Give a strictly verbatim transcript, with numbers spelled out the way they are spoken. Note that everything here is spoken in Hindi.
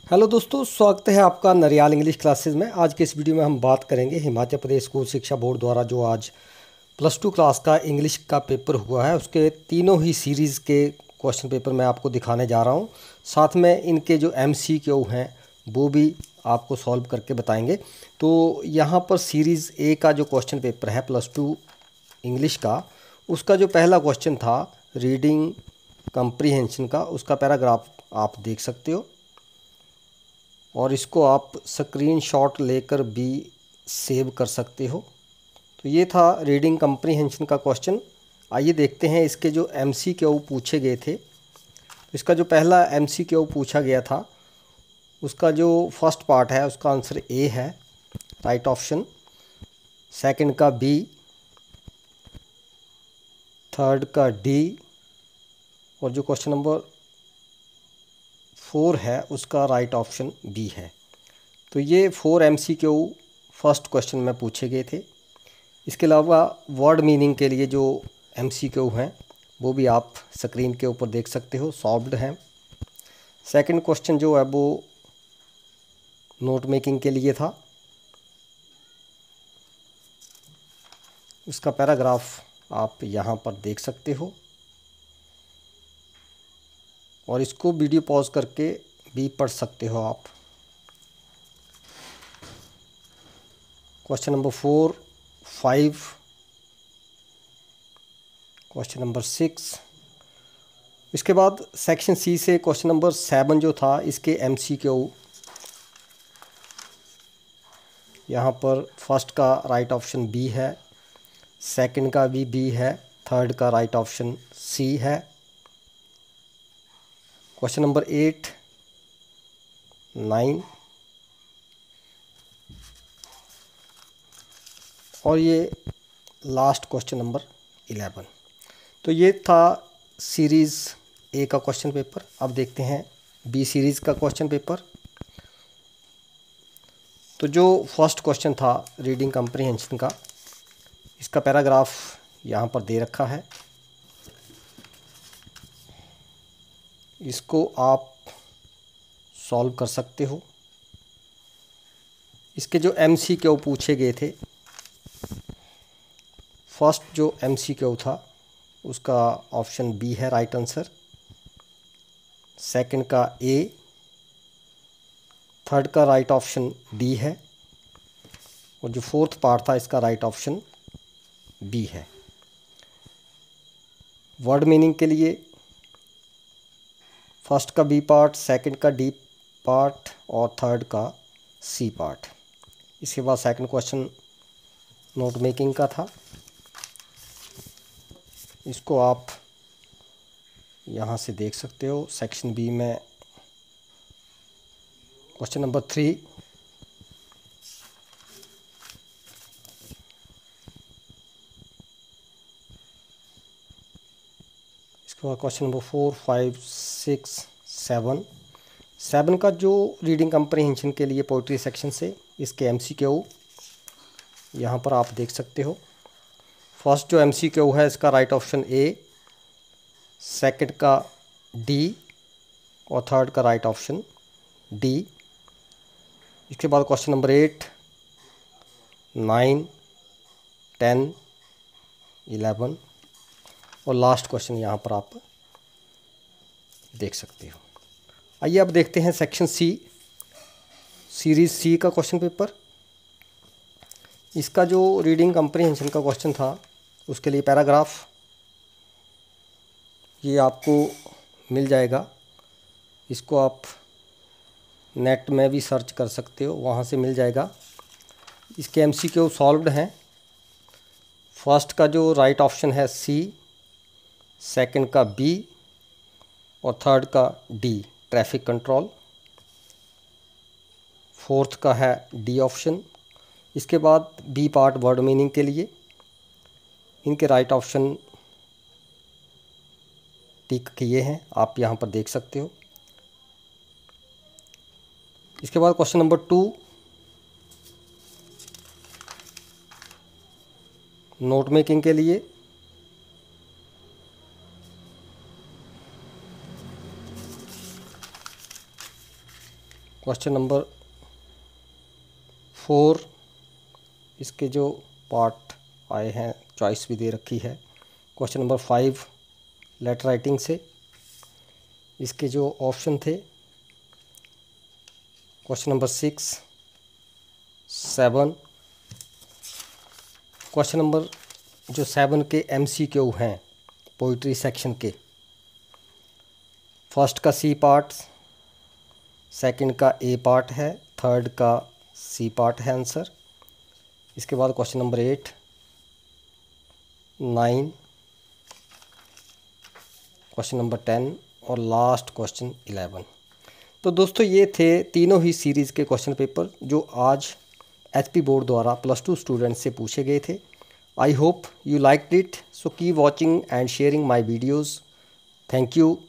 हेलो दोस्तों, स्वागत है आपका नरियाल इंग्लिश क्लासेस में। आज के इस वीडियो में हम बात करेंगे हिमाचल प्रदेश स्कूल शिक्षा बोर्ड द्वारा जो आज प्लस टू क्लास का इंग्लिश का पेपर हुआ है, उसके तीनों ही सीरीज़ के क्वेश्चन पेपर मैं आपको दिखाने जा रहा हूं। साथ में इनके जो एमसीक्यू हैं वो भी आपको सॉल्व करके बताएंगे। तो यहाँ पर सीरीज़ ए का जो क्वेश्चन पेपर है प्लस टू इंग्लिश का, उसका जो पहला क्वेश्चन था रीडिंग कंप्रीहेंशन का, उसका पैराग्राफ आप देख सकते हो और इसको आप स्क्रीनशॉट लेकर भी सेव कर सकते हो। तो ये था रीडिंग कंप्रीहेंशन का क्वेश्चन। आइए देखते हैं इसके जो एमसीक्यू पूछे गए थे। इसका जो पहला एमसीक्यू पूछा गया था उसका जो फर्स्ट पार्ट है उसका आंसर ए है, राइट ऑप्शन। सेकंड का बी, थर्ड का डी और जो क्वेश्चन नंबर फोर है उसका राइट ऑप्शन बी है। तो ये फोर एमसीक्यू फर्स्ट क्वेश्चन में पूछे गए थे। इसके अलावा वर्ड मीनिंग के लिए जो एमसीक्यू हैं वो भी आप स्क्रीन के ऊपर देख सकते हो, सॉल्व्ड हैं। सेकंड क्वेश्चन जो है वो नोट मेकिंग के लिए था, उसका पैराग्राफ आप यहाँ पर देख सकते हो और इसको वीडियो पॉज करके भी पढ़ सकते हो आप। Question number four, five, question number six. इसके बाद सेक्शन सी से क्वेश्चन नंबर सेवन जो था, इसके एमसीक्यू यहाँ पर फर्स्ट का राइट ऑप्शन बी है, सेकंड का भी बी है, थर्ड का राइट ऑप्शन सी है। क्वेश्चन नंबर एट, नाइन और ये लास्ट क्वेश्चन नंबर इलेवन। तो ये था सीरीज़ ए का क्वेश्चन पेपर। अब देखते हैं बी सीरीज़ का क्वेश्चन पेपर। तो जो फर्स्ट क्वेश्चन था रीडिंग कंप्रीहेंशन का, इसका पैराग्राफ यहाँ पर दे रखा है, इसको आप सॉल्व कर सकते हो। इसके जो एमसीक्यू पूछे गए थे, फर्स्ट जो एमसीक्यू था उसका ऑप्शन बी है राइट आंसर, सेकंड का ए, थर्ड का राइट ऑप्शन डी है और जो फोर्थ पार्ट था इसका राइट ऑप्शन बी है। वर्ड मीनिंग के लिए फर्स्ट का बी पार्ट, सेकंड का डी पार्ट और थर्ड का सी पार्ट। इसके बाद सेकंड क्वेश्चन नोट मेकिंग का था, इसको आप यहाँ से देख सकते हो। सेक्शन बी में क्वेश्चन नंबर थ्री, इसके बाद question number four, five, six, seven. Seven का जो रीडिंग कंप्रीहेंशन के लिए पोइट्री सेक्शन से, इसके एमसीक्यू यहाँ पर आप देख सकते हो। फर्स्ट जो एमसीक्यू है इसका राइट ऑप्शन ए, सेकंड का डी और थर्ड का राइट ऑप्शन डी। इसके बाद question number eight, nine, ten, eleven और लास्ट क्वेश्चन यहाँ पर आप देख सकते हो। आइए अब देखते हैं सेक्शन सी, सीरीज सी का क्वेश्चन पेपर। इसका जो रीडिंग कंप्रीहेंशन का क्वेश्चन था उसके लिए पैराग्राफ ये आपको मिल जाएगा, इसको आप नेट में भी सर्च कर सकते हो, वहाँ से मिल जाएगा। इसके एमसीक्यू सॉल्व्ड हैं। फर्स्ट का जो राइट ऑप्शन है सी, सेकंड का बी और थर्ड का डी, ट्रैफिक कंट्रोल। फोर्थ का है डी ऑप्शन। इसके बाद बी पार्ट वर्ड मीनिंग के लिए इनके राइट ऑप्शन टिक किए हैं, आप यहाँ पर देख सकते हो। इसके बाद question number two, note making के लिए क्वेश्चन नंबर फोर, इसके जो पार्ट आए हैं चॉइस भी दे रखी है। Question number five letter writing से, इसके जो ऑप्शन थे question number six, seven. Question number जो सेवन के एमसीक्यू हैं पोइट्री सेक्शन के, फर्स्ट का सी पार्ट, सेकंड का ए पार्ट है, थर्ड का सी पार्ट है आंसर। इसके बाद question number eight, nine, question number ten और लास्ट क्वेश्चन इलेवन। तो दोस्तों ये थे तीनों ही सीरीज़ के क्वेश्चन पेपर जो आज एचपी बोर्ड द्वारा प्लस टू स्टूडेंट्स से पूछे गए थे। I hope you liked it, so keep watching and sharing my videos. Thank you.